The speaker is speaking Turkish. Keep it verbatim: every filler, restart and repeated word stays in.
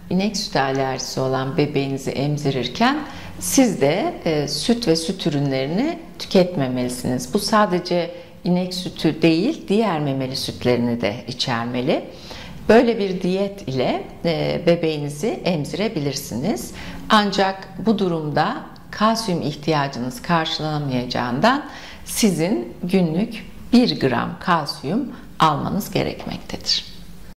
inek sütü alerjisi olan bebeğinizi emzirirken siz de e, süt ve süt ürünlerini tüketmemelisiniz. Bu sadece inek sütü değil, diğer memeli sütlerini de içermeli. Böyle bir diyet ile e, bebeğinizi emzirebilirsiniz. Ancak bu durumda kalsiyum ihtiyacınız karşılanamayacağından sizin günlük bir gram kalsiyum almanız gerekmektedir.